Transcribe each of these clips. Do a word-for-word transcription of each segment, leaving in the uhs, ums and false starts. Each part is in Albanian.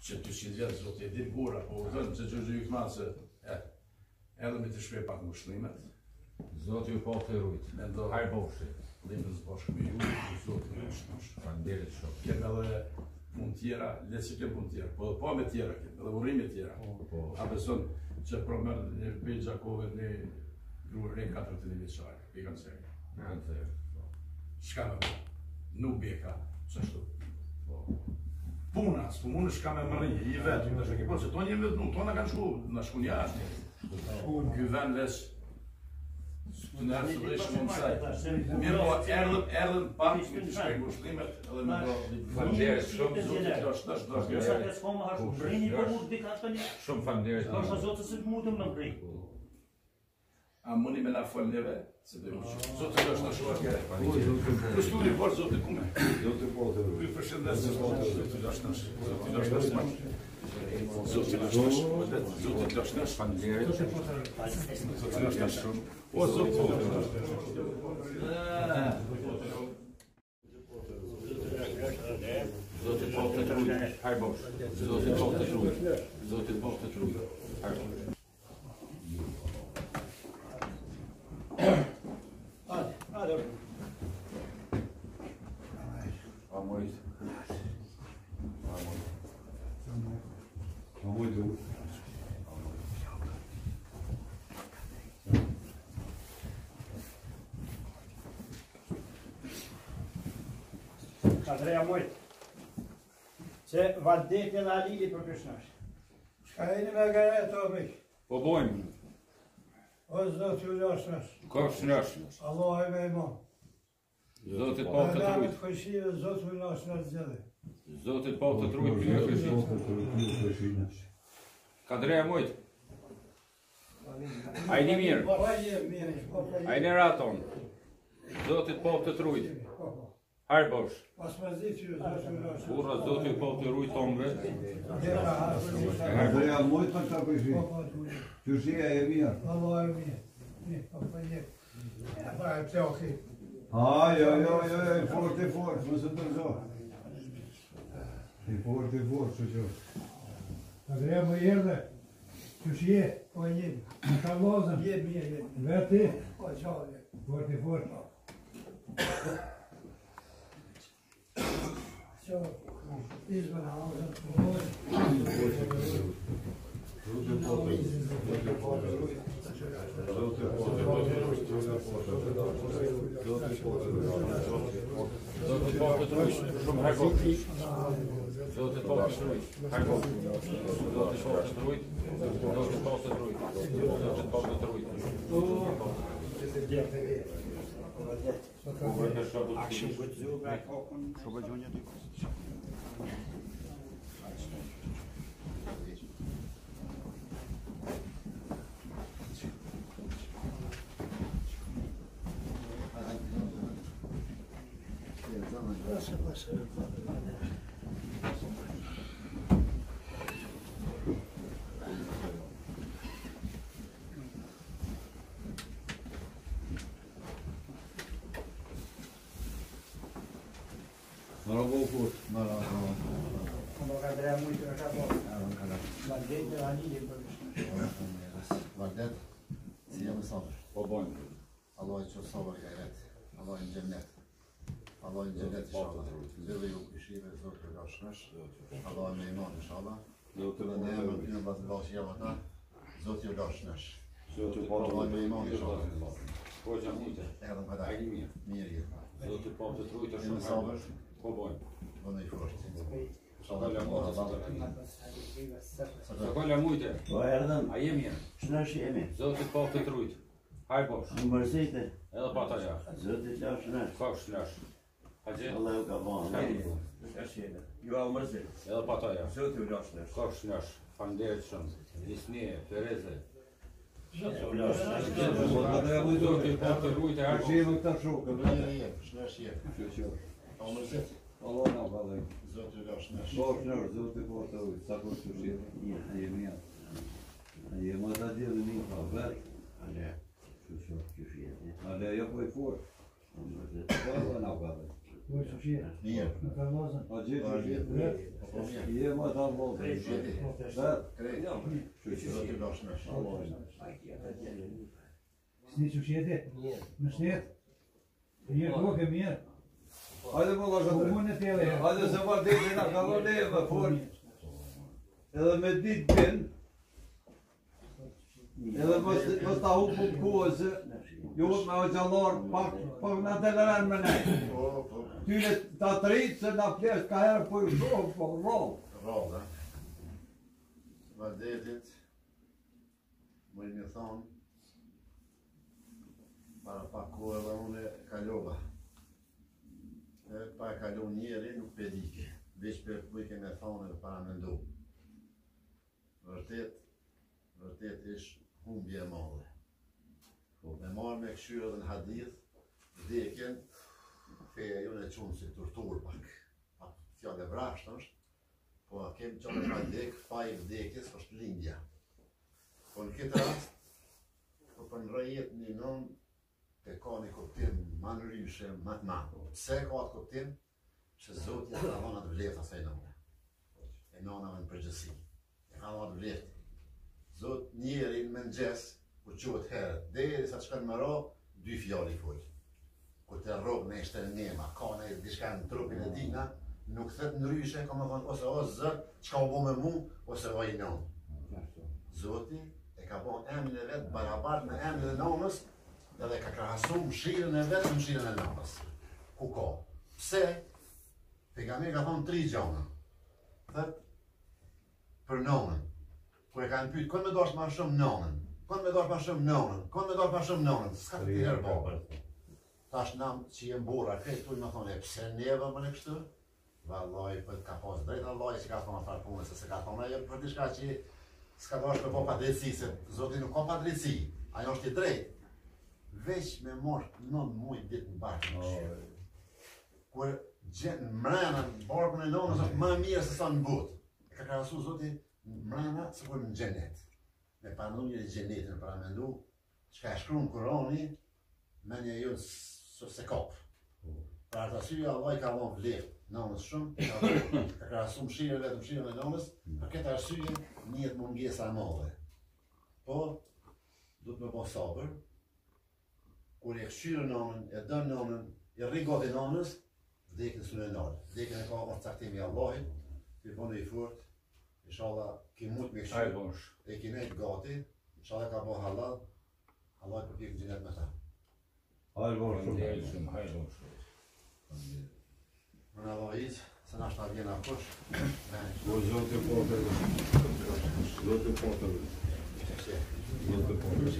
që dyqind vjetë zotë e ditë gura, po u thënë që që ju këmanë se edhe me të shpej pak më shlimet. Zotë ju po të rujtë, hajë boshi. Limën zbashkë me ju, zotë me shnash. Faleminderit shumë. Kemë edhe mund tjera, le që kemë mund tjera, po pa me tjera kemë, edhe urime tjera. A beson që promërë një Bej Gjakove një gruë rejnë katër të një vjeqare, i kanë serë. Me kanë serë. Shka me po, nuk beka, qështu. Puna, s'pu mund shka me më rinjë, i vetë, në shë po, që to një vetë nuk, to në kanë shku, në shku një ashtë. Ky vend vesh, të në arë të dojshë mund saj. Mirë po, erdhën pak, me të shpegu shlimet, edhe me do... Faleminderit shumë. Zotit do shtë, do shtë. Shumë faleminderit. Ka zotë se të mundëm në brej. A mëni me na folë neve, se dhe uqë. Zotë të është në shuar kere. Kështuri, por zotë kume. Zotë po të rrë. Përshëndes, zotë të është në shuar. Zotë të është në shuar. Zotë të është në shuar. Zotë të është në shuar. Faleminderit. Zotë të është në shuar. O, zotë po të rrë. Zotë po të rrujtë, hajë bosh. Zotë po të rrujtë. Zotë po të rrujtë. Hajë bosh. Amojt. Amojt. Amojt du. Andreja Mojt. Se valdete dhe alili për Krishnash. Shka e një me gare të obik. Po bojmë. O zotë ju lashnash. Kosh nash. Allah e me imam. Zotit po të Në rrujtë. këshirë, zotë ju lashnash zedhe. Zotit po të rrujtë për një këshirë. Kadreja Mojt. Ajni mirë. Pa je mirë. Ajni raton. Zotit po të rrujtë. Hajë bosh. Pas me zitë ju, zotë ju lashnash. Burra zotit po të rrujtë tombe. Andreja Mojt për të përshi. Qëshia e mirë. Allah e mirë. Mirë, pa pa je. Pa e të oki. A, jo, jo, jo, jo, fort e fort, më së tërzo. I fort e fort, që që. Andreja më jerde. Qëshje? Po je. Ka lozën. Je mirë, je. Veti? Po qalje. Fort e fort. Qo, izbë në auzën të mojë. Zotit po të rrujtë. Shumë hajë bosh. Zotit po të rrujtë. Hajë bosh. Zotit po të rrujtë. Zotit po të rrujtë. Zotit po të rrujtë. Akshim këtë zhjo nga kokën. Shumë gjonja të kosë. Pasa, pasa, Mara bo fort, mara, mara. Më ka dreja mujtë në ka po. Valdete dhe alili për Krishnash. Valdet, si jam sabër. Po bojmë. Allah i qërë sabër gajret. Allah i në gjennet. Allah i në gjennet inshallah. Zëve ju këshire, zotë të gashnash. Allah i me iman inshallah. Dhe ne e më pinë bazë bash jam ata. Zotë ju gashnash. Allah i me iman inshallah. Po që mujtë. Erdhëm këta. Ajni mirë. Mirë jetë. Zotit po të rrujtë Jemi shumë hajë sabër. bosh. Po bojmë. Bënë i fort. Shkolla mujtë. Inshallah. Shkolla mujtë. Po erdhëm, A jemi mirë. shnash jemi. Zotit po të rrujtë. Hajë bosh. Në mërzite, Edhe pa ta ja. zotit qa shnash. Kosh nash. Hajë. Allah ju ka banë. Shka jeni? Shnash jemi. Ju a mërzit. Edhe pa ta ja. Zotit ju shnash. Kosh nash. Faleminderit shumë. Lisnie, Tereze. Zotit ju shnash. Andreja Mojt du. Zotit po të rrujtë hajë bosh. Qëshia më këta shokë. Mirë jetë, shnash jetë. Që që. A mërzit, Allah në bëdhej. zotë ju gashnash. Po, shërë, zotë i po të ujtë, sa kur që shqirë. A jemi jatë. A jemi ata djelë një pa vetë. Ale, që që që shjetë. Ale, jo po i fort. Në mërzit. Po, Allah në bëdhej. Vot që shje. Mirë. Në kalozën. A gjithë që shjetë. Vet. Po mirë. Je më ta vëllë. Shjeti. Vet. Krejt. Zoti losh në Allah. Sni që shjete? Në shtet? Mirë, koke mirë. Hajde më la shëndre. Unë e tele. Hajde se vardeti nga ka dhënë neve, por edhe me ditë din, edhe mos mos ta hup punë kohë se ju me o gjallar pak pak na deleren me ne. Po, po. Tyne ta të rritë se na flesh ka herë po ju shoh, po rroll. Rroll, ha. Vardetit, më i një thonë, para pak kohë edhe unë e kalova. E pa e kalu njeri nuk pedike, veç për kujke me thonë edhe para me ndu. Vërtet, vërtet ish humbje e madhe. Me marrë me këshyrë edhe në hadith, vdekjen, feja ju në qumë si tortur pak. Pa fjallë e vrasht është, po a kem qënë me vdek, faj vdekjes është lindja. Po në këtë rast, po për në rëjet një nën, te ka një kuptim ma në ryshe, ma të ma. Pse ka atë kuptim? Që Zoti ja ka dhënë atë vlerë asaj nëne. E nënave në përgjësi. Ja ka dhënë atë vlerë. Zot njerin me nëgjes, ku quhet herët, deri sa të shkën më ro, dy fjali folë. Ku të rrugë me ishte në njema, ka në diçka në trupin e dina, nuk thet në ryshe, ka më thonë, ose o zër, qka u bo me mu, ose o i nënë. Zoti e ka bo emrin e vetë barabart me emrin e nënës, edhe ka krahasu mshirën e vetë me mshirën e nënës. Ku ka? Pse? Pejgamberi ka thonë tri gjona. Thët, për nënën. Kur e kanë pyet, kënd me dosh ma shumë nënën? Kënd me dosh ma shumë nënën? Kënd me dosh ma shumë nënën? S'ka të herë babër. Tash nam që jem burra, krejt tuj me thonë, e pse neve më në kështu? Vallaj, për ka pas drejt Allah që ka thonë farë punës, se se ka thonë ajo për diçka që s'ka dosh me po pa drejtësi, se Zoti nuk ka pa drejtësi, ajo është i drejt. Veç me morë nën mujt ditë në bashkë në këshirë. Kur gjenë mrena në barbën e nonës është më mirë se sa në butë. E ka krahasu Zoti mrena se kur në gjenet. Me panu një gjenetin në paramendu, që ka e shkru në Kurani, me një ju se kopë. Pra atë asyja Allah i ka vonë vlerë nonës shumë, ka krahasu mshirën vetë mshirën e nonës, për këtë asyje njët mungesa e madhe. Po, du të me bo sabër, kur e këshyrë nënën, e dënë nënën, e rigoti nënës, vdekin së në nërë. Vdekin e ka orë caktimi Allahit, të i bënë i furt, inshallah ki mut me këshyrë, e ki nejtë gati, inshallah ka bo halal, Allah i përpjek në gjinet me ta. Hajde bosh shumë. Më në vajit, se nashta vjena kush, O Zotë po të rrë. Zotë po të rrë. Zotë po të rrë.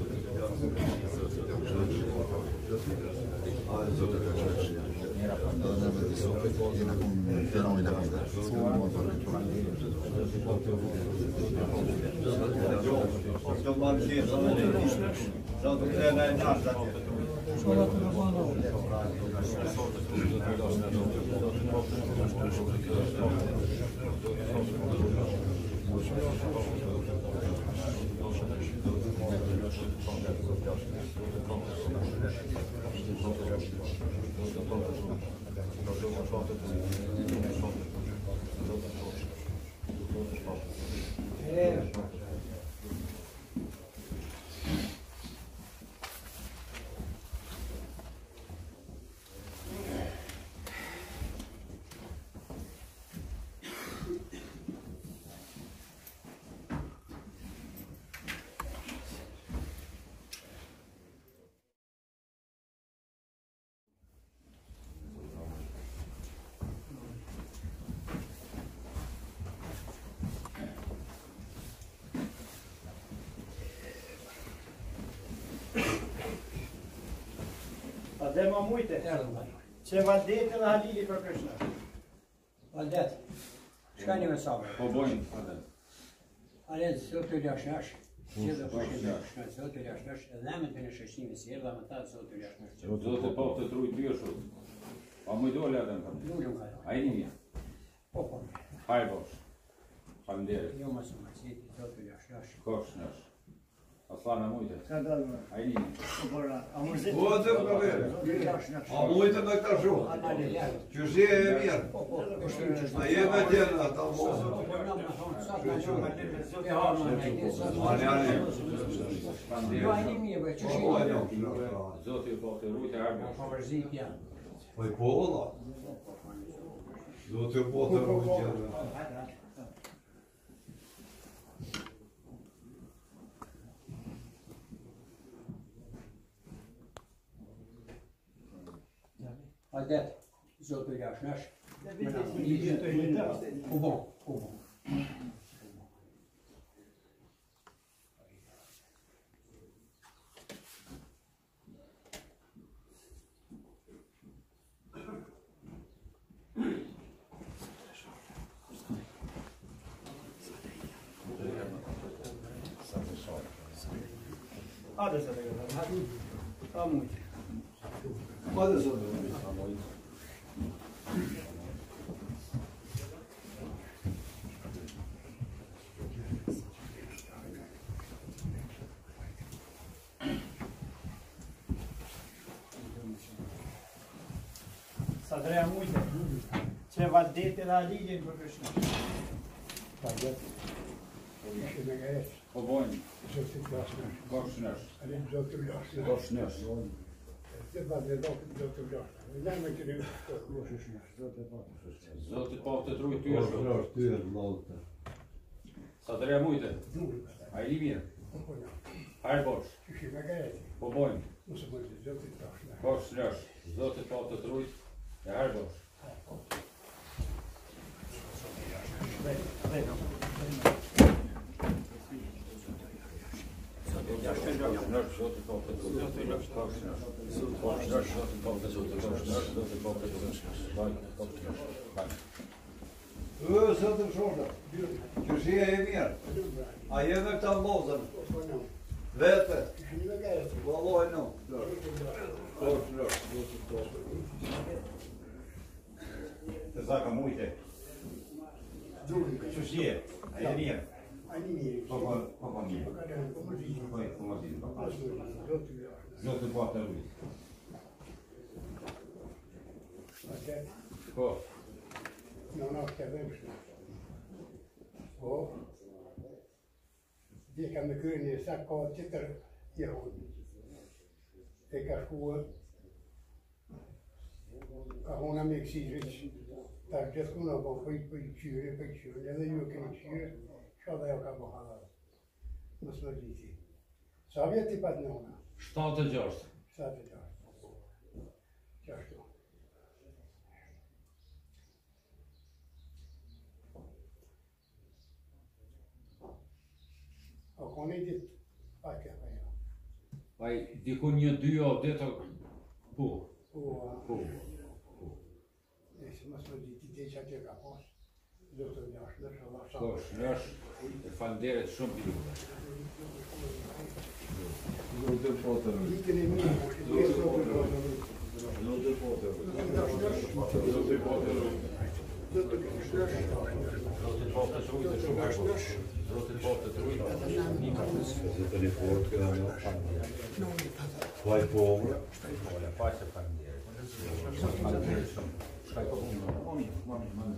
Dhe më mujte, që valdetin dhe halili për Krishna. Valdet, shka një me sabër? Po bojnë, valdet. Alet, zot të lashnash, që dhe përshim të lashnash, zot të lashnash, edhe me të në shështimi si erë dhe me ta zot të lashnash. Zot të po të trujt vjëshut. Pa mu i dole edhe në kam. Lullëm ka. A i një mja. Po, po. Hajë bosh. Falenderit. Jo më së mësit, zot të lashnash. Kosh nësh. Aslana mujtë. Ka dalë. Ajli. Po bora. A mos e. O, dhe më kërë. A mujtë në këta shumë. Qëshje e mirë. A je me tjenë ata mosë. Ani, ani. Zoti po të rujtë e armë. Po i po, ola. Zotë po të rujtë. Hajdet, zotë i ashnash. U bon, u bon. Hadi sana göre. Hadi. Tamam. Hadi sana. Sa dreja mujtë. Që valdet e ligjin për kështu. Valdet. Ishte me gajet. Po bojnë. Zotë i lasnash. Kosh nësh. Ali zotë i lasnash. Kosh nësh. Të valdet zotë i lasnash. Në me kërë. Zoti po të rujtë ty është. Po, ty e vlotë. Sa të reja mujtë. Ajli mirë. Hajrë bosh. Ishte me gajet. Po bojnë. Nëse më të zotë i lasnash. Kosh nësh. Zoti po të rujtë. E hajrë bosh. Ö, zotë shosha. Qëshje e mirë. A je me këta lozën. Vete. Valoj në. Kosh nësh. Të zaka mujte. Qëshje, a je mirë. Ani mirë. Po, po, po, po mirë. Po, po, po mirë. Zotë po të rujtë. Po. Në në të vëmshme. Po. Dhe ka me kërë një sa ka qëtër jehudi. E ka shkuë. Ka hona me kësizit. Ta gjithë kuna po pëjtë për i qyre, për i qyre. Edhe ju këni qyre, shka dhe jo ka po halal. Mësë më gjithi. Sa vjeti pat në hona? shtatë e gjashtë. shtatë e gjashtë. Qashtu. O koni ditë, pa ke pa jo. Aj, dikun një dy o deto. Po. Po, Po. nëse mësë më gjithi dhe që atje ka pas. Zotë të gjashtë, nështë Allah sa. Kosh nësh. E falderet shumë për ju. Zotë po të rujtë. Dikën e mirë, dhe zotë të rujtë. Zotë po të rujtë. Zoti po të rujtë. Zotë të rujtë. Zoti po të rujtë shumë e bosh. Zoti po të rujtë. Zotë një fort këda në. Vaj po më. Ola, pa se falderet. Falderet shumë. Shkaj po punë. Mami, mami, mami.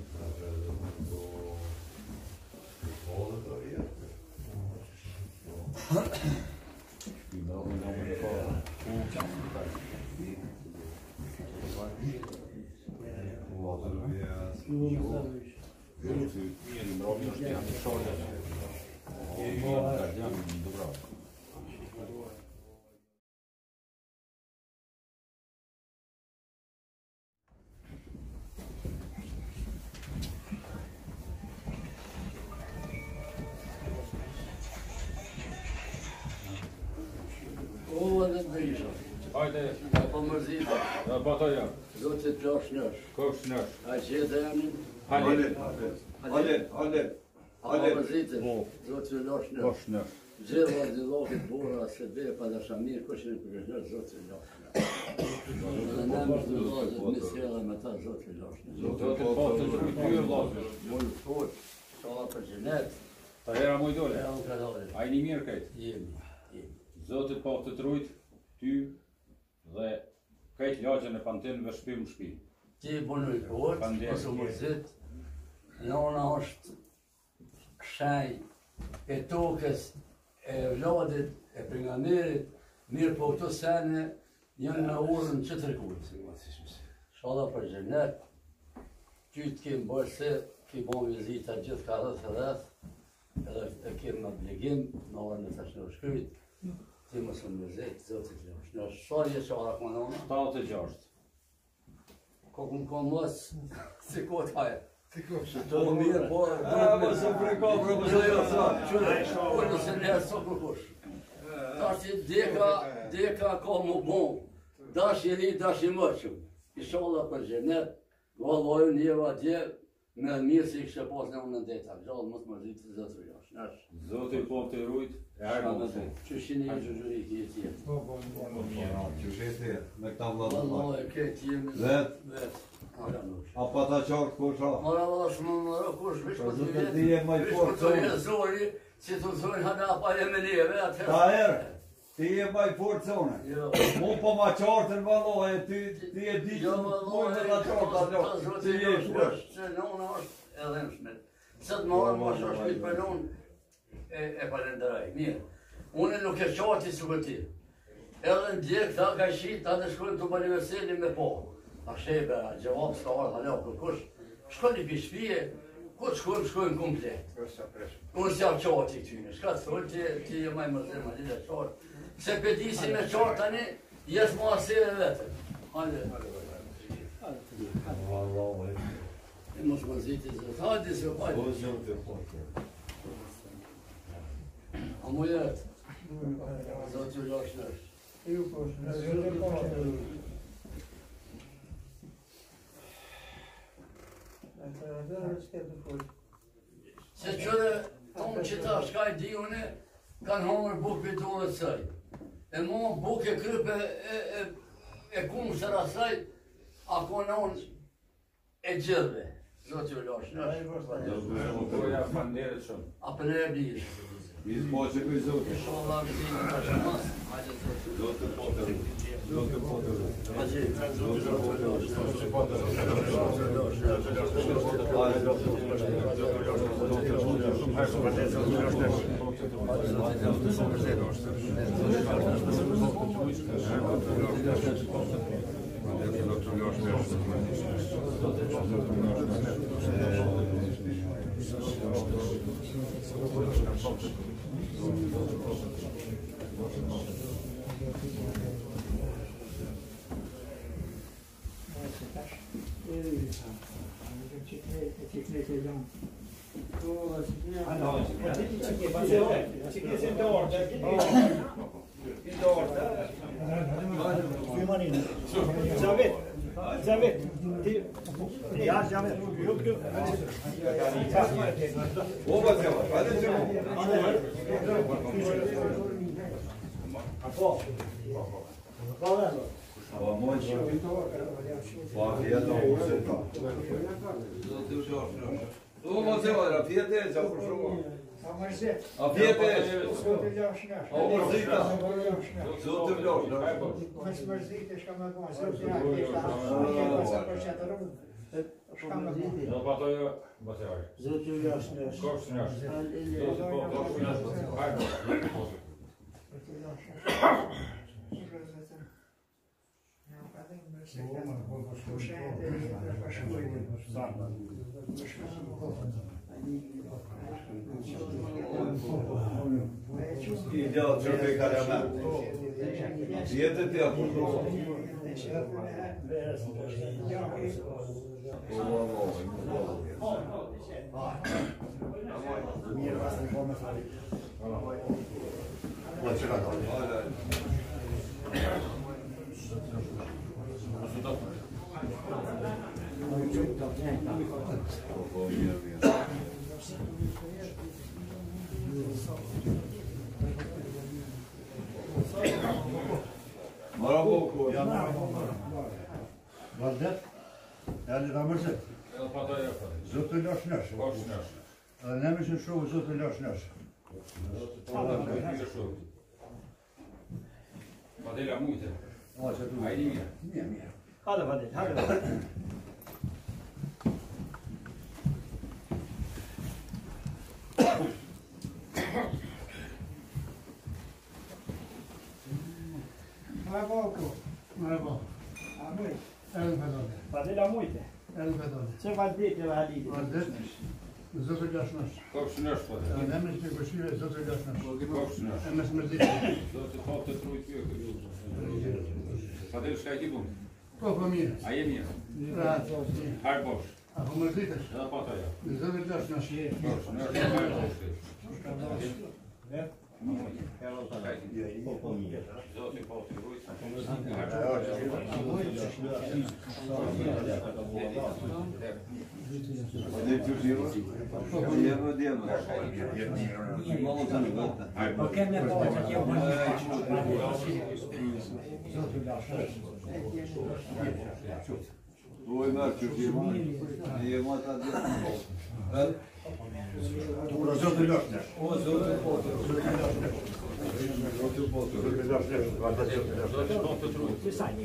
O, dhe të brisha. Hajde, Po mërzita. ja, bata ja. Zotë të plash nësh. Kosh nësh. A qëtë e amin? Halit. Halit, halit. Po mërzita. Zotë të lash nësh. Kosh nësh. Gjitha dhe lokit bura se dhe pa dhe shamir, këshin e përgjësh zotë të lash nësh. Dhe në më të lozët, misjela me ta zotë të lash nësh. Zoti po të rujtë ty e vllazë. Mullë fort, shala për gjenet. Ta hera mu i dole. E unë ka dole. A i një mirë këtë. Jemi, jemi. Zotit po të trujt, ty dhe kajtë lagjën e pantinëve shpi më shpi. Ti punoj kot, ose mërzit, nona është shenj e tokës, e vladit, e pejgamberit, mirë po këto sene janë në urën që të rekullë. Shala për gjennet, ty të kemë bërë se, ki bon vizita gjithë ka rrëth e rrëth, edhe e kemë në obligim, në orën e tash në shkryt, ti më së mërzit, zotit lësh. Në shfarje që ara këmë nona? shtatë e gjashtë. Ko këmë këmë mos, si kot hajë. Të Do mirë, po... A, mos e freko, bro, mos e freko. Qëre, po nëse njerë së kërkush. Tash që deka, deka ka më bon. Dash i ri, dash i mërqëm. Ishallah për gjenet, vallojë njeva dje, me mirë si i kështë pas në unë në deta. Gjallë mos më rritë të zëtër jash. Nash. Zotit po të rujt, e hajë më të. Që shini i gjëgjëri këtë jetë. Që shete, me këta vladë. Vallojë këtë jemë. Vet. Vet. Ala nuk. A pa ta qartë kusha? Mara vash më më kush vish Po për të zotë vjetë. ti e maj fort Vish për të zonë. zori, që të zori hana pa e me neve, atëherë. Ta erë, ti e maj fort zonë. Jo. Mu po ma qartën valohet, ti ti e di Jo, që më mu me ta qartë ato. Ti je fort. që nona është edhe në shmet. Se të marrë ma është shmet për non, e palenderaj, mirë. Unë nuk e qarti së këti. Edhe në djekë, ta ka shqit, ta dhe shkojnë të baniverseli me po. A shebe, a gjevap s'ka arë, halja kërkush. Shkojnë i pishpije, ku të shkojnë, shkojnë komplet. Unë s'jam qarti këtyne, shka të thullë, ti, ti e maj mërzim, ma lile qartë. Se pëti si me qartë tani, jesë ma asire vetëm. Hajde. E mos më ziti zëtë, hajde se hajde. A mu jetë? Zotë ju lash nësh. Se qëre, tonë që ta shkaj di une, kanë hamër buk për dole të saj. E mu buk e krype e kumë së rasaj, a konon e gjithve. Zotë ju lash nësh. Doja fanderit shumë. A për e blirë. Mizë po që këj zotë. Inshallah në zinë të shmas. Hajde zotë. Zotë po të rrë. Zotë po të rrë. Hajde. Zotë po të rrë. Zavit, Zavit, ja, Zavit, yok yok. Oba ceva, hajde ćemo. Apo. Hvala. Pa moći. Pa jedna uzeta. Oba ceva, a pijete, zaprošamo. A pijete, a mrzita. Zote vljoš, da. Mos mërzite, shka më bon, zotë ja, Do pa to jo, ba se hajë. Zotë ju lash nësh. Kosh nësh. Zotit po, kosh nësh. Hajë, I djela čovjek kaljama. Pijete ti ako to. Maraboko. Vazhdet, yani Ramazet, do pa to jo. zotë lash nësh. Kosh nësh. Edhe ne më që shumë zotë lash nësh. Do të shumë. Fadelia multe. Așa tu. Ai nimic. Mie, mie. Haide, Vadel, haide. Mai volto, mai volto. A multe. El pedone, Vadel, a multe. el pedone. Ce va de la Halide? Ordet, zotul jașnaș. Kopšinaš Fadelia. Nemes pe coșile, zotul jașnaș. Kopšinaš. Emes mrzite. Zote falte trujt vijek. Fadelia kaj ti bun? Koliko mire? A je mije. Rad. Hai boš. Ako mrziteš, Da pataja. zotul jašnaš. Kopšinaš, hai boš. Kaj ti? Zote falte trujt. Fadelia čuživa. Jedno djelo. Malo za negota. Ok, ne poče, je u Tvoj mar čuživa. Nije mata djelo. Zotul jașnaș. Zote falte trujt.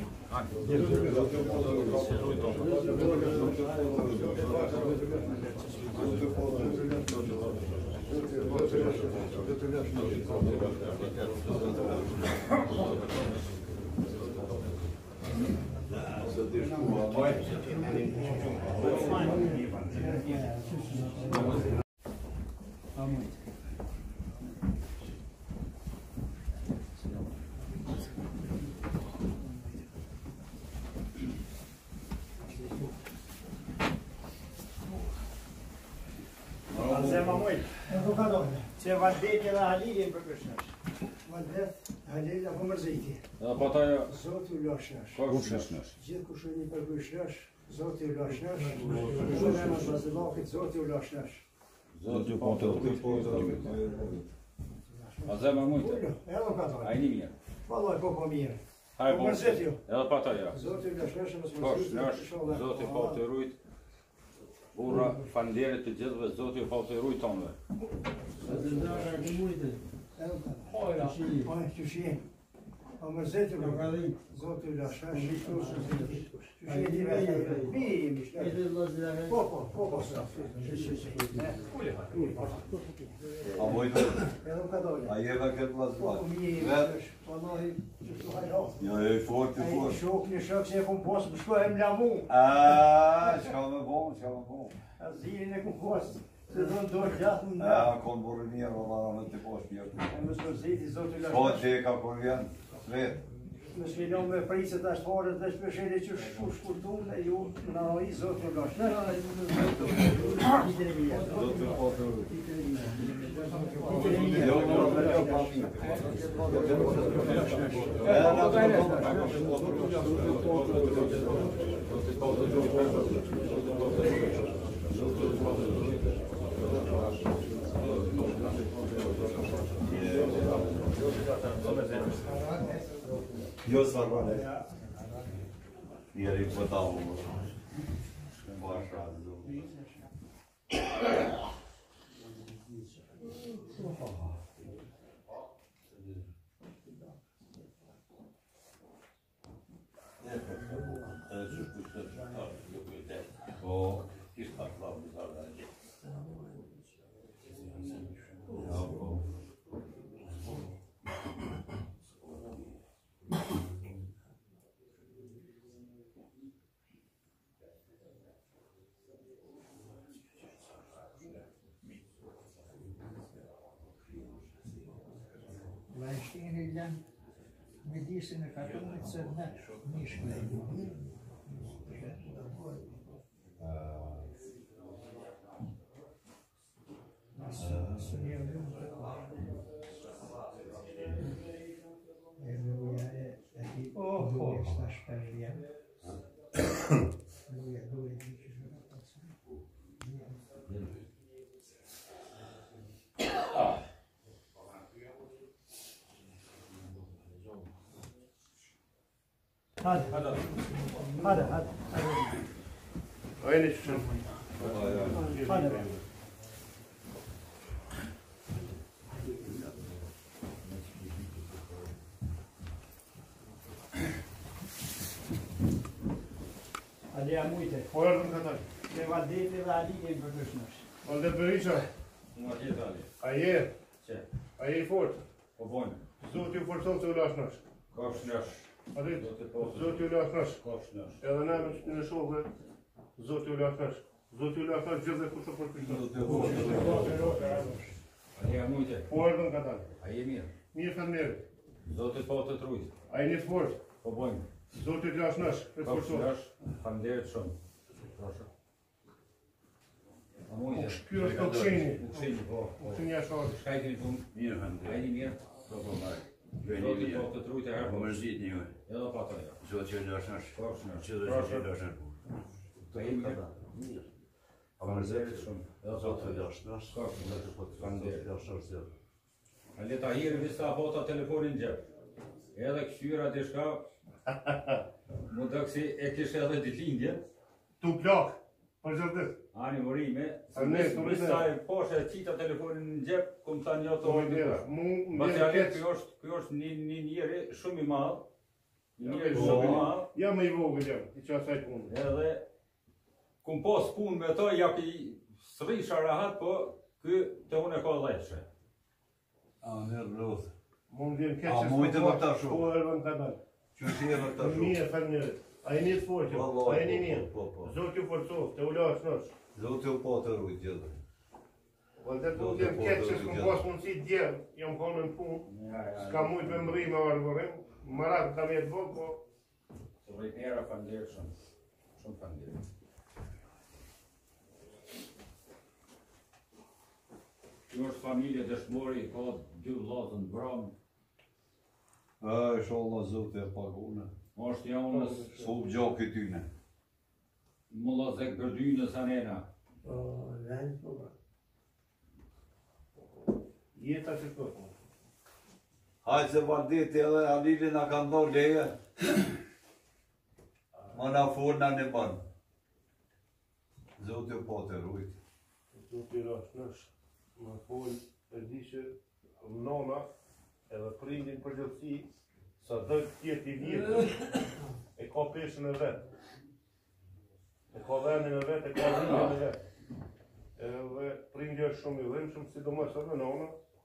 Zema multe. Evo pedone. Ce va de la Halide în Păcășnaș? Ordet, halil, ako mrzite. Da pataja. Zotul jašnaš. Kopšinaš. Džetku šani pagušnaš, zotul jašnaš. Žodama bazilokit, zotul jašnaš. Zote falte trujt. A zema multe. Evo pedone. Ai nimic. Valoj koliko mire. Hai boš. Mrzetio. Da pataja. Zotul jašnaš, emas Kopšinaš. Zote falte trujt. Ura fanderit të gjithëve, Zoti ju faltëroj tonëve. Evo pedone. Oj, qëshin. O mërzetu, zotul jašnaš. Qëshin di me mi mishte. Po, po, po, po, sta. A mojtë. Evo pedone. A jeva këtë vazhvat. Po, mi Vetë. Wallahi, qështu hajro. Jo, e fort, e Ai fort. shok një shok që e kum posë, më shkohem lamu. A, çka me bon, çka me bon. Azirin e kum posë, se do në dorë gjatë më nda. A, kon borë mirë, valla, me të posh pjertë. E më shkërziti, zotë i Po, lashtë. që e ka kur vjen, vetë. Më shkëllon me prisët ashtë dhe shpeshele që shku shkurtun e ju në i zotë i lashtë. Në, në, në, i të remija. Zotë po të rrë. I të remija. Jo, jo, jo, pa mi. Jo sarvane. Njeri pëtavu më. Basha, zotë. Po, ishtë ka flavë në zarë dhe gjithë. Ja, po. Lajshtinillan, medisin e katumit se në mishme. Së një lumë. E luja e ti, luja sta shpërja. Luja, luja, një që shërë pasë. Hadi, hadi, hadi, hadi. Öyle şu. Hadi. Aleja mujte. Po erdhën këta. Se valdeti dhe Ali për përshnosh. Valdet Berisha, Unë atje tali. a je? Që? A je i fort? Po bojnë. Zoti ju forcon se u lash nash. Kafsh nash. Arrit, Do të po. Zoti ju lash nash. Kafsh nash. Edhe na në në shokë, Zoti ju lash nash. Zoti ju lash nash gjithë dhe kush o për përshnosh. Aleja mujte. Po erdhën këta. A je mirë? Mirë faleminderit. Zotit po të trujt. A jeni të fort? Po bojnë. Zoti ju lash nash. Për Kafsh forcon. nash. Faleminderit shumë. Proszę. A mujte. Ky është Okseni. Uksini, po. Okseni Ashari. Shka i keni punë? Mirë, A hëndë. jeni mirë? Po, po, marë. Zotit po të trujt e herë. Po më rëzit një. Edhe pa të ja. Zotë që lësh nash. Kafsh nash. Që dhe që lësh nash. A jeni mirë? A më rëzit shumë. Edhe pa Zotë të ja. lësh nash. Kafsh nash. Faleminderit. Lësh nash zot. A leta hirë visa bota telefonin gjep. Edhe këshyra të shka, mu të kësi e kishë edhe ditëlindje, Tu plak. Për zërdet. ani morime, A ne, se të visa e poshe e qita telefonin në gjep, kum ta një të Po ojnë mira. dikush. Mu Ma më të jalet, keq. kjo është, kjo është një, një njeri shumë i madhë, një njeri Po. shumë i madhë, Ja më i vogël jam. I që asaj punë. edhe kum pos punë me to, ja pi srisha rahat, po kë të unë e ka dhejshe. A mirë blodh. Mund vjen keq. A, se mujtë s'po më ta po, shumë. Po erdhën këta. Që shi e më të shumë. Mirë faleminderit. A jeni të fortë? A jeni mirë? Po, po. Zoti ju forcoft, te u lash nash. Zotë ju po të rujt gjithë. Valdet Po, mund vjen po, keq po, se po, s'kom po. pas mundësi djerë. Jam konë në punë. Ja, ja, S'ka mujt me mri me ardhërim. Marat kam jetë vogë, po Të vrejtera fandirë shumë, shumë fandirë. Kjo është familje dëshmori, ka dy vllazën vramë, A, inshallah zotë e pagune. është janës Po gjoki tyne. mulla zek gërdynës anena. jeta që të të. Hajtë se valditi edhe Alili nga ka ndor leje. Ma na forë nga në banë. Zotë ju po të rujt. Zoti ju lash nash. Më folë e di që nona edhe prindin për gjithësi sa dhe tjetë i vjetë e ka peshën e vetë. E ka venin e vetë, e ka rrindin e vetë. Edhe prindja është shumë i dhimshëm, sidomos edhe nona.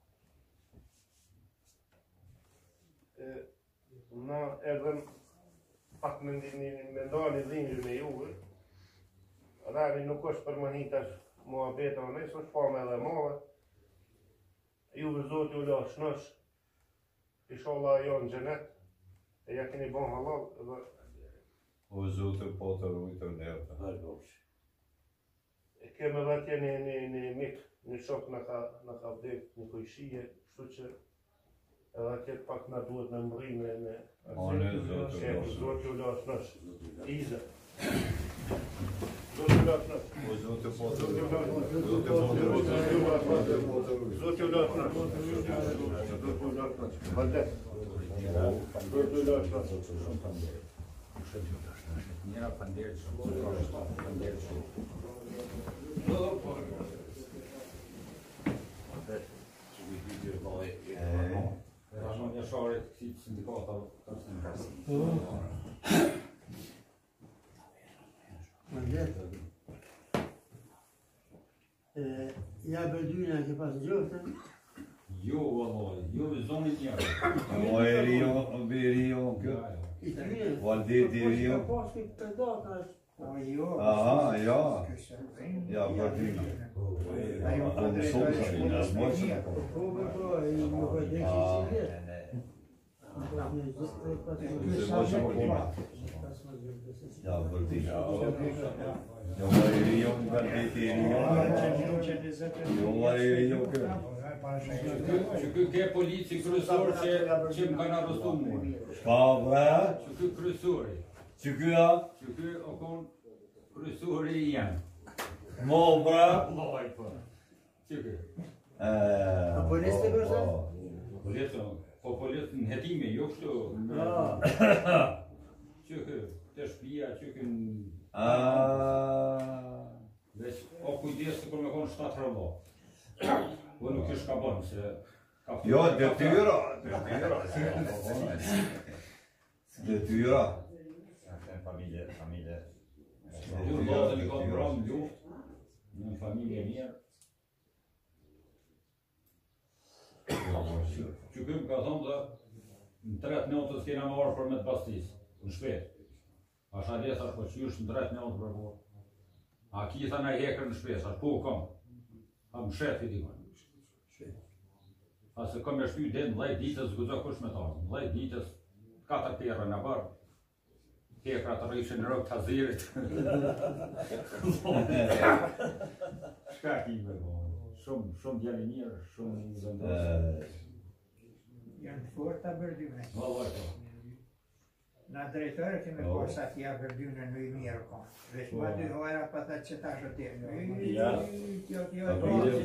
E, na erdhen pak me ndi- me ndani dhimbje me juve. Rani nuk është për më hitash mua beta o nëjë, është fame edhe madhe. Juve Zotë ju lash nash. Inshallah ajo në xhenet. E ja keni bon halal edhe O zotë po të rujt të nërë. Hajbosh. e kemë edhe atje një, një, një mik, një shok në ka, në ka vdek, një kojshije, kështu që edhe atje pak na duhet me mbri me me O në zotë Shef, lash. Zotë ju lash nash. Iza. Zotë ju lash nash. O zotë po të Zotë ju rujt. lash nash. Zotë po të rujt. Zotë ju lash nash. Zotë po të rujt. Zotë ju lash nash. Zotë ju lash nash. Valdet. Zotë ju lash nash. Njëra fandirë shumë, fandirë shumë. Rashon jasharit kësi sindikata të sindikata. Ja Berdyna ke pas gjoftën, Jo, vallaj, jo i zonit njërë. O e rio, o be rio kjo. i të mirë. Valditi rio. Ka pas këtë pedata është. Aha, ja. Ja, vërtina. A në sotë sa një në smërshë. Po, po, po, i nuk e dekë që si vjetë. Ja, vërtina. Jo, ma e rio, valditi rio. Jo, ma e rio kjo. Që ky ke polici kryesor që që më kanë arrestu mua. Shka bre? Që ky kryesori, Që kjo? që ky o kon kryesori i jam. Mo bre? Vallaj po. Që ky. A polis të bërë sa? Policia, po policia në hetime, jo kështu. Që ky, të shtëpia, që ky Aaaa. veç o kujdes të për me konë shtatë rëllo. Po nuk është ka bënë, se ka Jo, detyra. Detyra. Detyra. Familje, familje. Ju vllazën i kanë vrarë në luftë, në familje mirë. Që këm ka thonë dhe në tretë nëntës kena marrë për me të bastisë, në shpetë. Asha lesa po qysh në tretë nëntë për po. A ki tha na i hekër në shpetë, ashtë po kam. Kam shefi di kënë. Asë kam e shpy dhe në dhejt ditës gëzo kush me ta. Në dhejt ditës, katër tjera në barë. Hekra të rrishin në rëk të azirit. Shka ki me po. Shumë, shumë djali mirë, shumë zëndosë. Janë fort të bërdyme. Vallaj po. Na drejtore kemi po sa t'ja bërdyme në i mirë ko. Vesh ma dy hojra pa ta që ta shëtë. Ja. Kjo kjo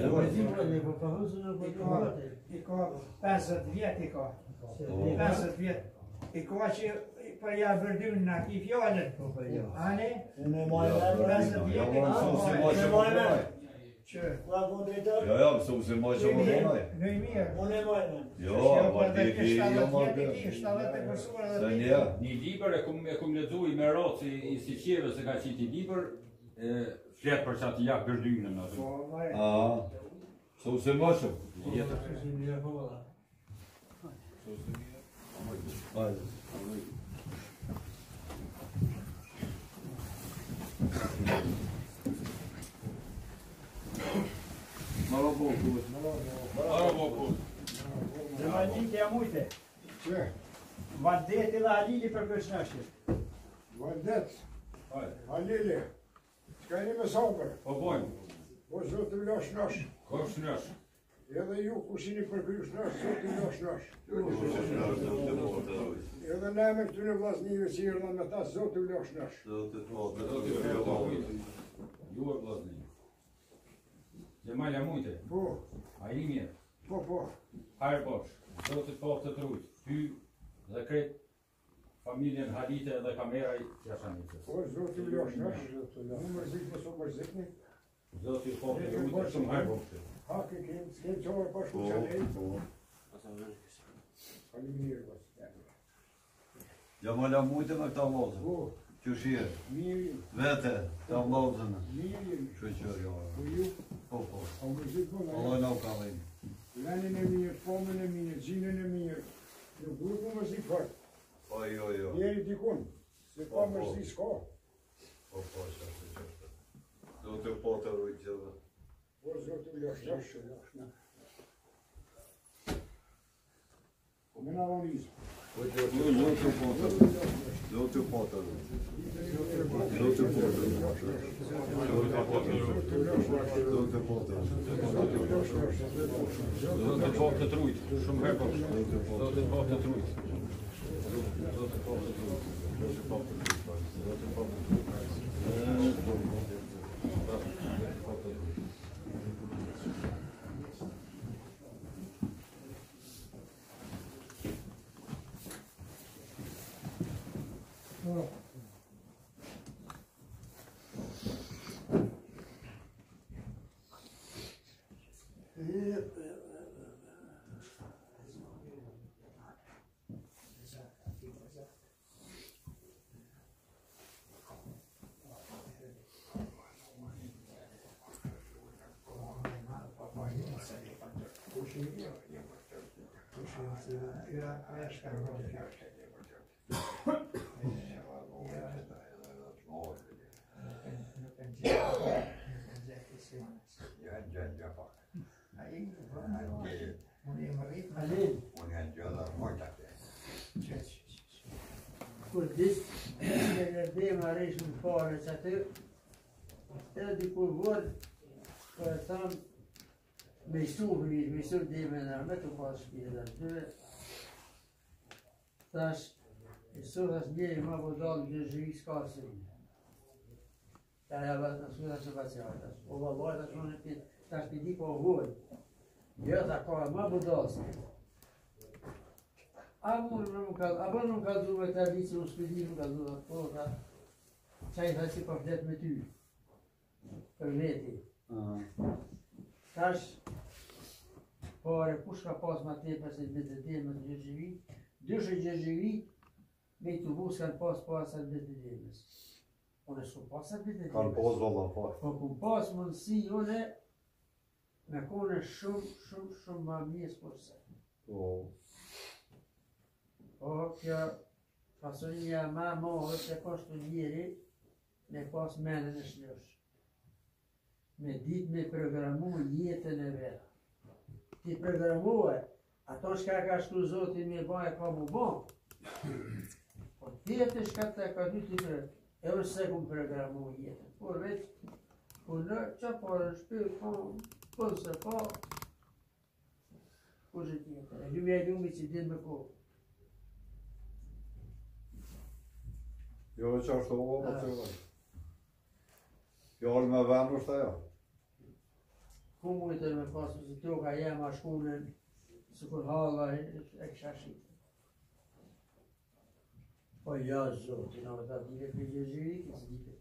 i ko pesëdhjetë vjet i ko. pesëdhjetë vjet. I ko që për ja bërdyme në ki fjallën. Ani? pesëdhjetë vjet i ko. Që? Jo, jo, mësë mëse moj që më dhonaj. Në i mirë. Unë e mojnë. Jo, ma ti ki, jo ma të... Se një. Një libër e kum, e kum lezu i Meroc i, i Siqeve se ka qiti libër, e, fletë për që ati jakë gërdynën. A, se mëse moj që. Hajde. Malo boku. Malo boku. Dhe ma një të jam ujte. Që? Vadet edhe Halili për kërshnëshit. Vadet. Hajde. Halili. Qka një me sabër. Po bojmë. Po zotë lash nash. Kosh nësh. Edhe ju kushini për krysh nash, zotë lash nash. Edhe ne me këtu në vlasnive që i rëna me ta, zotë lash nash. Zotë të Ju e vlasni. Gjemalja mujte. Po. A i mirë. Po, po. Hajrë bosh. Zotit po të trujt. Ty dhe kret familjen Halite dhe kameraj Jashanicës. Po, zotë lash nash. Në mërzit më so mërzitni. Zotit po të trujt shumë hajrë bosh. Hake kemë, s'kemë qore pashku që ne. Halim mirë, bas. Ja më la mujtë me këta vozën. Po. Qëshirë. Mirë. Vete, ta vozën. Mirë. Që që jo. Po ju. Po, po. A mërzit më Allah në u ka vejnë. Lenin e mirë, pomën e mirë, gjinën e mirë. Në grupë mërzit fërë. Po, jo, jo. Njeri dikun. Se pa mërzit s'ka. Po, po, që që që që. Do të po të rujtë që dhe. Po, zotë u lash nash, lash nash. Po, me në avanizë. Po, që që do të po të rujtë. Do të po të rujtë. Do të po të rujtë. Do të po të rujtë. Do të po të rujtë. Do të po të trujt. Shumë herë bosh. Do të po të trujt. Do të po të trujt. Do të po të trujt. Do të po të trujt. Kur disë në nërdema rejshë në fare që atë, edhe dikur vërë, për e thamë, me isu vëmi, me isu dheme në me të pasë shpire dhe të thash, isu thash njeri ma vodalë në gjëri s'ka se një. Ta ja batë në su thash e bacja, thash, o babaj thash në në pitë, thash piti po vojë. Jo, tha ka ma vodalë se një. A mund në më kalë, a bërë në më kalë dhume të ardicë në shpedi më kalë dhume, po, ta, qaj tha si për flet me ty, për veti. Tash, pare, kush ka pas ma tepe se të të tepe të gjërgjivi, dyshë gjërgjivi, me të bus kanë pas pas atë të temës. Unë s'ku pas atë vitë. Kanë pas valla fakt. Po ku pas mundësi une me kone shumë, shumë, shumë ma mirë s'kurse. Po. Po kjo pasonia ma mohë që kështu njeri me pas menën e shljosh. Me dit me programu jetën e vetë. Ti programuaj, ato shka ka shkru Zotin me baje ka mu bon. Po tjetë shka të ka dy të kërë. E unë se ku më programu jetën, por veç, ku në që parë në shpirë, po, po se po, ku që tjetër, e lume e lume që din me ku. Jo që ashtu o, më të vëllë. Fjallë me vend është ajo. Ku mujtë me pasë, si toka jem a shkunën, së kur halla e kësha shqitë. Po ja, Zotin, a ta dike për gjëziri, kësë dike.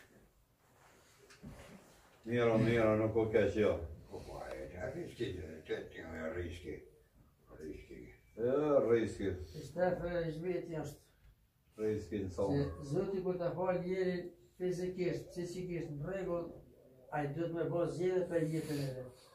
Mira, mira, nuk o keq jo. Po, po, e të riski, të të të riski. Riski. E, riski. Shtefë e zhveti është. Riski në Se sonë. Zoti ku të falë jerin fizikisht, psikisht, në regull, a i do të me bo zjedhe për jetën e vetë.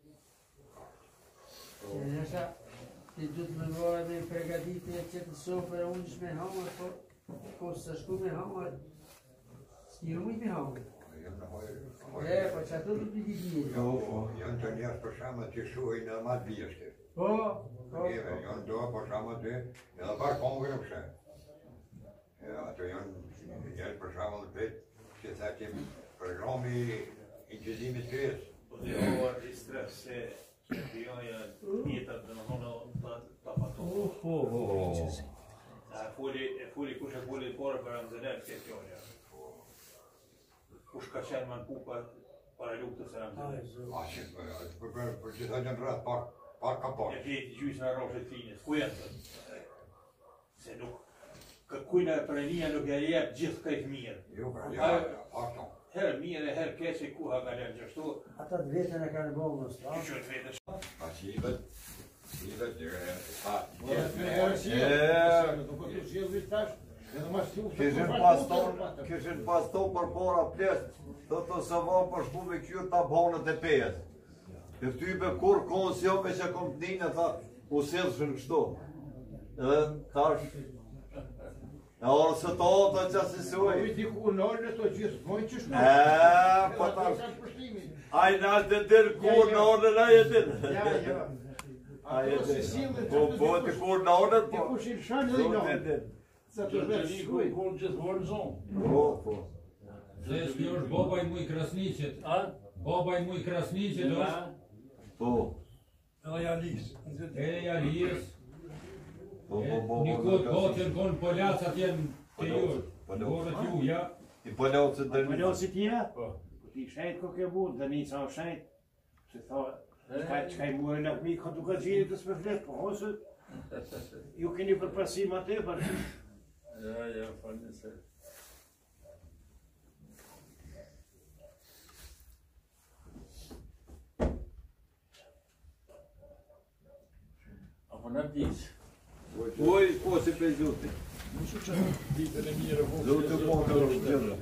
Se nësha, ti du të me bërë me pregaditje që të sofë e unë shme hamër, po, po së shku me hamër, s'ki rujt me hamër. E, po që ato du të t'i dhjirë. Jo, janë të njerës për shama që shuaj në matë vjeshte. Po, po. Janë do për shama të, edhe par kongre më shë. Ato janë njerës për shama të petë, që tha që programi inqizimit kërës. Po dhe jo, i stres se Bioja jetët dhe në hono të patonë. E fuli kush e fuli porë për Ramzeler këtë fjolja. Kush ka qenë më në pupa para luktës e Ramzeler. Për që të gjënë rrët par ka parë. E këtë gjysë në rroshet finit, ku jenë të? Se nuk, kujna e prenia nuk e jep gjithë këtë mirë. Jo, pra, ja, ashton. Herë mirë e herë keqe ku ha ka lërë gjështu. Ata të vetën e kanë bëllë në stra. Që që të vetën? Pa qivet, qivet, pa Kishin paston, kishin paston për para plesht, të të se va për shku me kjo të banët e pejet. E type kur konës jo me që kom të njën e tha, u sedhë shën kështu. Edhe tash, e orë se të ota që si suaj. Po i diku nërë të gjithë, mojnë që shmë. E, po tash, a i nashtë të dirë kur në orë në jetin. Ja, ja. A jetin, po po të kur në orë, po. Dikush i lëshanë dhe i nërë. Sa të vetë shkuj. Kur gjithë vorë zonë. Po, po. Se shkjo është baba i muj Krasnicit. Baba i muj Krasnicit është. Po. Edhe Jalis. Edhe Jalis. Po, po, po, Një këtë kotën konë Polacët jenë të ju, borët ju, ja. I Polacët dhe një. Polacët tja? Po. Ti shajt ko ke bu, dhe një ca shajt. Se tha, që ka i muaj në këmi, ka duka gjeni të s'përflet, po hosët. Ju keni përpasim atë e për. Ja, ja, falë se. Apo në pjisë. Oj, po si pe Zotë. Ditën e mirë vogël. Zotë po të rrugë.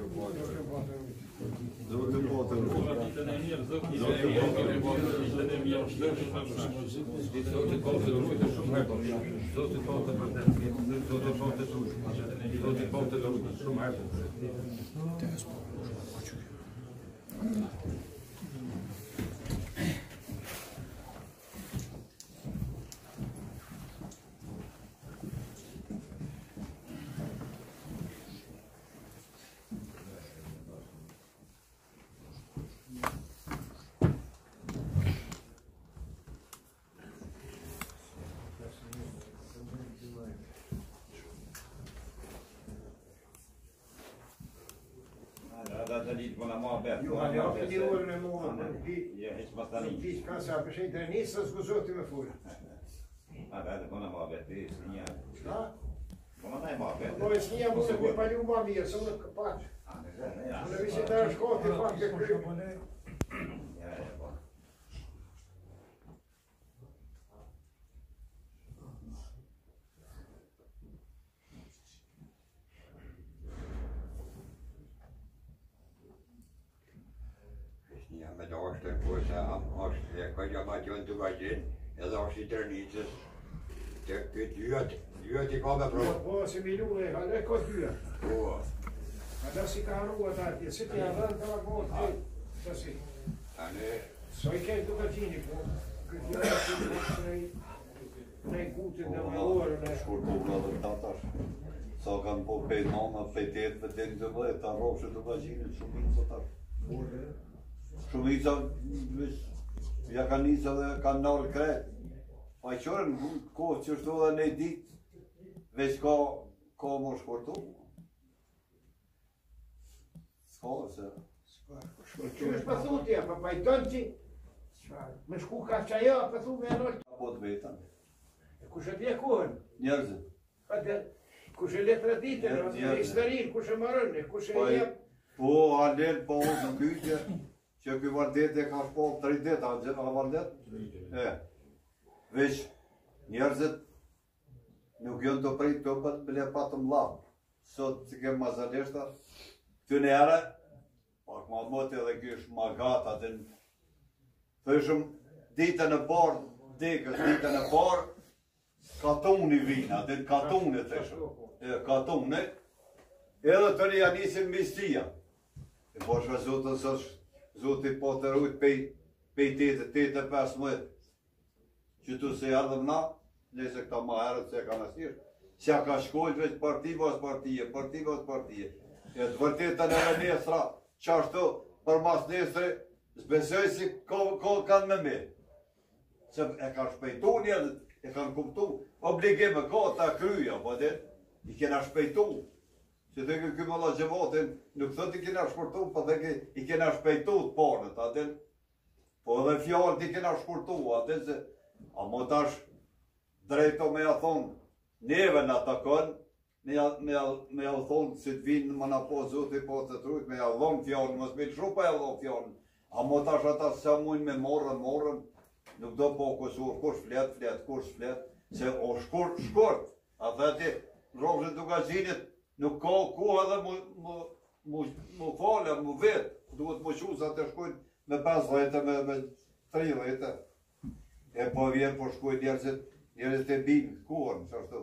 Zotë po të rrugë. Ditën e mirë, Zotë i vogël, ditën e mirë, Zotë po të rrugë. Zotë po të rrugë shumë herë. Zotë po të rrugë. Zotë po të rrugë. Zotë po të rrugë shumë herë. Të ditë për në ma betë. Ju halë apë një orë në mua. Ja, heq më të një. Pishë ka sa përshin të njësë, së s'guzoti me fullë. A të edhe për në ma betë, së një. Ha? Për në ma betë. No, e s'nija mu se për paliu ma mirë, së më në këpaqë. Në visitar shkoti, pak e kërë. Ja, ja, po. është e kurse, është e ka gjama që në të vajtin, edhe është i tërnicës, të këtë dyët, dyët i ka me pro. Po, si milu e, hale ka dyët. Po. Ata si ka arruat atje, si ti arrën të lagot të të si. Tani... So i këtë duke gjini, po, këtë dyët që të nej, nej kutin dhe me orën e... Shkurtura dhe tatash. Sa kanë po pejt mama, pejt jetë për të një të mëdhe, ta ropshe të vajgjinit, shumica ta. Shumica, ja ka njësa dhe kanë nërë kretë. Pa i qërën kohë që shtu dhe nej ditë, veç ka, ka më shkurtu. Ska se. Që është për thutja, për pajton që me shku ka qaja, për thu me nërë. Po të vetën. Kush e tje kohën? Njerëzit. Kush e le traditën, në historinë, kush e marrën, kush e jep. Po, alen, po, në kyqe, që këj vardet e ka shpol tri dit, a gjitha ka vardet? E. Veç, njerëzit nuk jënë të prit të pët, bile patë mla. Sot, që kemë mazaleshta, të nere, pak ma moti edhe kësh ma gata, të në thëshëm ditën e parë, dekës ditën e parë, katoni vina, dhe katoni të shëm. Katoni, edhe të një janisin mistia. E po shë zotën së zotë i po të rujt pej tete, tete pes mëjtë. Që tu se ardhëm na, nëse këta ma herët se ka nësirë, se ka shkojt veç parti vas partije, parti vas partije. E të vërtetën e nesra, qashtu, për mas nesre, zbesoj si kanë me me. Se e ka shpejtu njerët, e kanë kuptu, obligime ka ta kryja, po dhe, i kena shpejtu. Se dhe këmë këmë alla gjevatin, nuk thët i kena shpurtu, po dhe i kena shpejtu të parët, atin. Po edhe fjallët i kena shpurtu, atin se, a mo tash drejto me ja thonë, neve në takon, me ja thonë si të vinë më në po zotë i po të trujt, me ja dhonë fjallën, mos me të shrupa ja dhonë fjallën. A mo tash ata sa mujnë me morën, morën, nuk do po kusur, kush flet, flet, kush flet, se o shkurt, shkurt, a theti, rrofshet të gazinit, nuk ka ku edhe mu falja, mu vetë, duhet mu qusat të shkujnë me pesdhjetë, me tridhjetë. E po vjen po shkujnë njerëzit, njerëzit e binë, kuhën, që ashtu.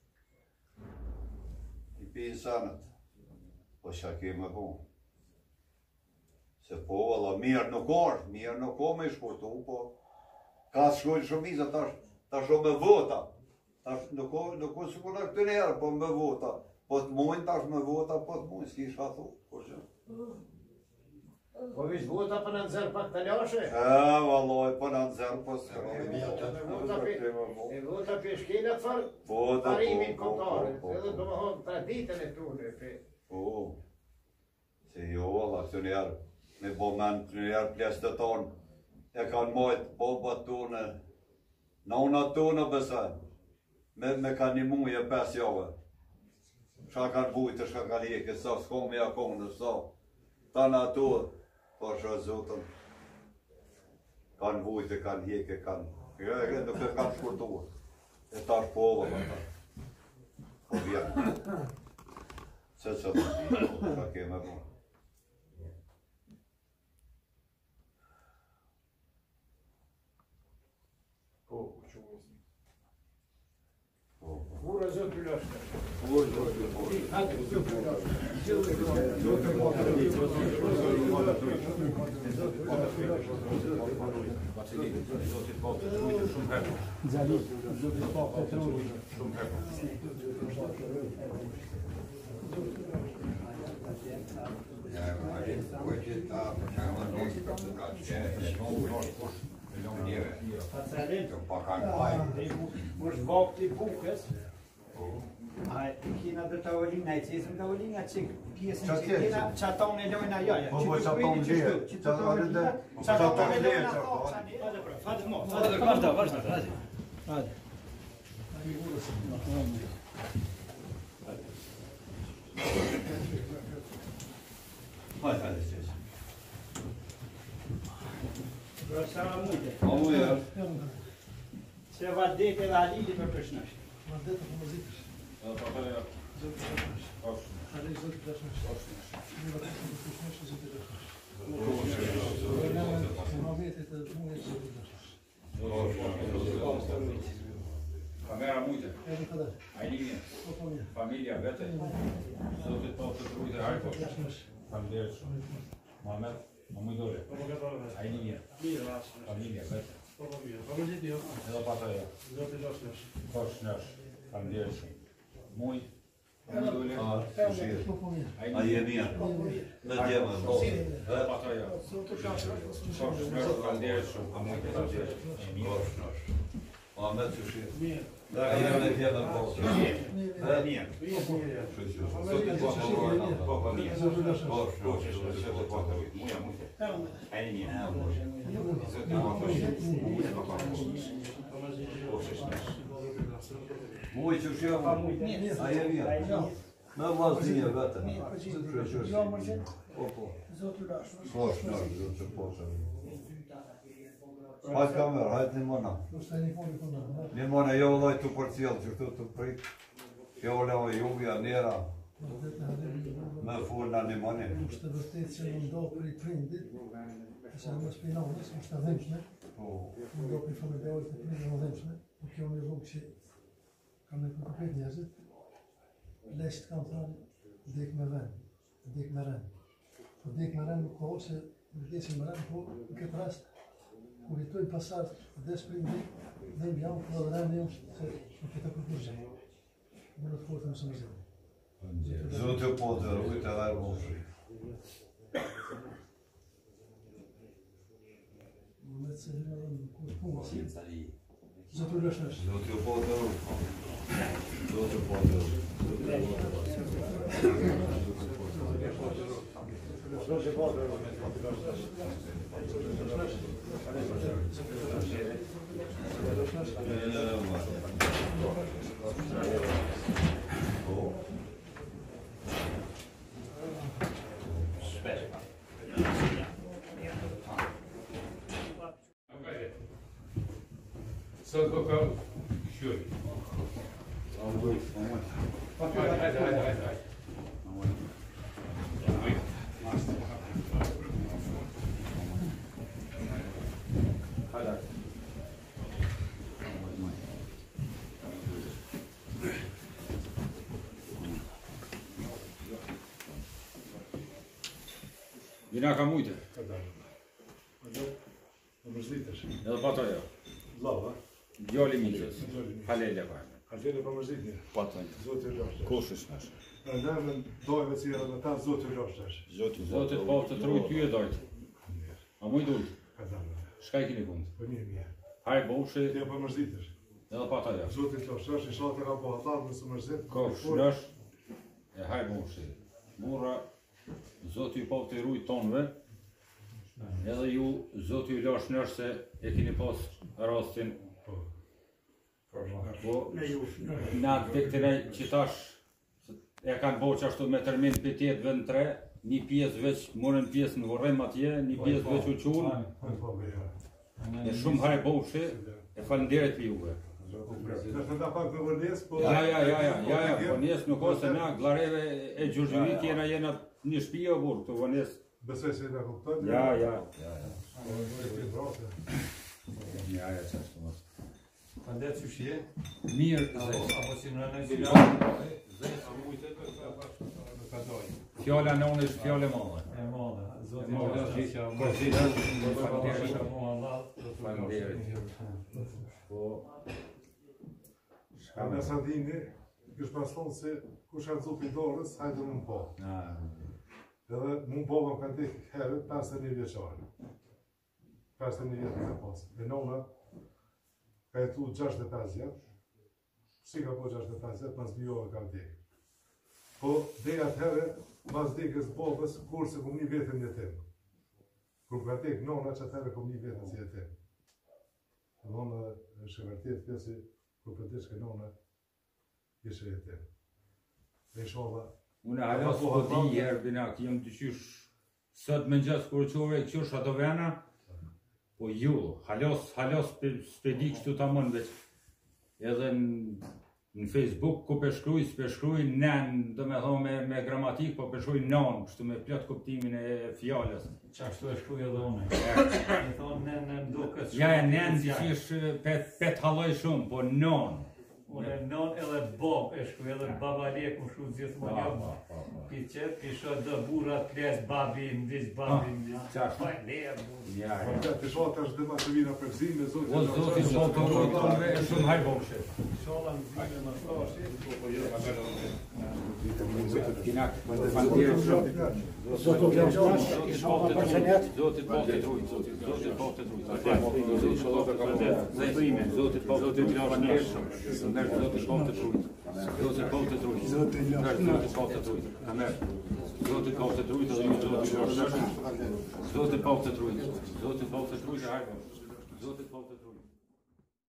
I pinë sanët, po qa keme po. Se po, alla, mirë nuk është, mirë nuk o me shkurtu, po. Ka shkojnë shumiza, tash o me vota. Tash nuk o si kuna këtë njerë, po me vota. Po të mujnë, tash me vota, po të mujnë, s'ki shka thu. Po vish vota për në nëzërë pak të lashe? E, valoj, për në nëzërë, po s'ka. E vota për shkelet farë, parimin kontarë, edhe do më honë traditën e tune. Po, se jo, alla, këtë njerë, me bo men këtë njerë plesë të tonë, e kanë mojtë bobat tune, nona tune besën, me ka një muje pes jove. Shka kanë bujtë, shka kanë jeke, sa s'ko me jakonë, sa. Ta në ato, po shë zotën, kanë bujtë, kanë jeke, kanë, nuk e kanë shkurtuar. E ta shpova, po ta. Po vjetë. Se që të të shka keme po. Ura zot të lashtë. Ura zot të lashtë. Hajde, zot të lashtë. Është vakti i bukës. A kina dhe të olina, e cizëm dhe olina që pjesën që kina qatonë e lojna jaja. Po, po, qatonë lirë. Qatonë e lojna thokë. Hajde mo, hajde, vazhda, vazhda, hajde. Hajde. Hajde, hajde, qesh. Sa mujte. O mujë. Se vadet edhe Halili për përshnash. Vadet për mëzitësh. Pa pa ja. Zotë për përshnash. Halili zotë për përshnash. Zotë për përshnash, zotë për përshnash. Kamera mujtë. Ajni mirë. Familja vete. Zotit po të trujtë hajko. Faleminderit shumë. Muhammed, më mujdore. Ajni mirë. Familja vete. Edhe pa të jo. Kosh nësh. Faleminderit shumë. Muj. Mujdore. A je mirë. Në djemë. Edhe pa të jo. Kosh nësh. Faleminderit shumë. Mujdore. Kosh nësh. Muhammed që shirë. Da jam në tjetër po. Mirë. Mirë. Zotit po të rojnë. Po, po, mirë. Po, po, po, po, të rujtë. Muja, muja. Ajni mirë. Zotit po të rujtë. Muja, po, po, Muj që shirë. A je mirë. Me vazhdinë vetë. Po, po. Kosh nësh, zotit po të rujtë. Hajtë kamerë, hajtë një mëna. Një mëna, jo vëllaj të për cilë, që këtu të prit. Jo vëllaj juvja, njera. Me full në një mëni. Është të vërtet që më ndohë për i prindit, e se në më spinonës, është të dhemshme. Më ndohë për i familjarët të prindit në dhemshme. Në kjo një rrugë që kam e përpëpet njerëzit. Lesht kam thënë, dek me ven, dek me ren. Po dek me ren nuk kohë se në desin me ren, po në këtë rast, kur jetojnë pasart dhe sprindi, dhe më janë për dhe rëndë jëmë se në këtë kërkurgjë. Më në të fortë në së mëzëmë. Zotë po të rujtë edhe e rëmëshri. Më me të se në në kërë punë. Zotë u lëshnësh. Zotë po të rujtë. Zotë po të rujtë. Zotë po të rujtë. Só colocar o choro. Hadi hadi hadi hadi hadi. Vina ka mujtë. Më mërzitesh. Edhe pa to jo. Lava. Djali minqës. Halele pa. Halele pa mërzitje. Pa to. Zoti Lashtash. Kush është nash? Në ndërmën dojve që janë në ta Zoti Lashtash. Zoti Zotit po të truj ty e dojtë. A mu i dujtë? Ka dalë. Shka i kini punë? Po mirë mirë. Haj boshi. Ti po mërzitesh. Edhe pa to jo. Zoti Lashtash i shotë ka po hatar nëse mërzit. Kush nash? E haj boshi. Burra Zoti po të ruj tonëve. Edhe ju, Zoti ju lash nërë se e kini pas rastin. Po, na dektine që tash e kanë bo që ashtu me termin për tjetë vend tre, një pjesë veç, morën pjesë në vorrem atje, një pjesë veç u qunë. E shumë haj boshi, e falenderit për juve. Ja, ja, ja, ja, ja, ja, po njes nuk ose na, glareve e Gjurgjëvik jena jena një shpia o burë, të vënes. Besoj se nga kuptojnë? Ja, ja. Ja, ja, që ashtu mos. Fandet që shje? Mirë, apo si në në në fjalla në unë është fjallë e madhe. E madhe. Zotë e madhe është që falenderit. Falenderit. Po... Në Sandini, kështë pas thonë se kush anë zupi dorës, hajde më po. Edhe më po më kanë tek herët pesëdhjetë e një vjeqare. pesëdhjetë e një vjetë në pasë. E nona ka jetu gjashtëdhjetë e pesë vjetë. Si ka po gjashtëdhjetë e pesë vjetë, mas bijove ka vdekë. Po, dhe atë herë, mas vdekës babës, kur se kom një vetën jetim. Kur ka tek nona, që atë herë kom një vetën si jetim. Nona është e vërtet, pjesi, kur për të shke nona, ishe jetim. Dhe sholla, unë halos po di herë bina, ki jam të qysh sot me gjës kur qove qysh ato vena, po ju, halos, halos s'pe di kështu ta mën veç, edhe në Facebook ku përshkruj, s'përshkruj nen, do me thonë me, me gramatik, po përshkruj non, kështu me plot kuptimin e fjallës. Qashtu e shkruj edhe une. I thonë nen në duket shumë. Ja e nen disish pet, pet haloj shumë, po non. Unë non edhe bob e shkruj edhe baba lek më shkruj gjithmonë jo. Pi qep, pi shot dhe burrat ples babi, mdiq babi, mdiq. Pa e leja burra. Po të shohat është dhe ma të vina për zime, zotin. O zotin, po të rojtë e shumë hajë bokshë. Shola në zime më shtoshi. Kinak, falënderoj shumë. Zotin Gjergjosh, inshallah përshëndet. Zotit po të trujt, zotit po të trujt. Zotit Zotit po të trujt. Zotit po të trujt. Zotit po të trujt. Zotit po të trujt. Kamer. Zotit po të trujt, zotit Zotit po të trujt. Zotit po të trujt, hajde. Zotit po të trujt.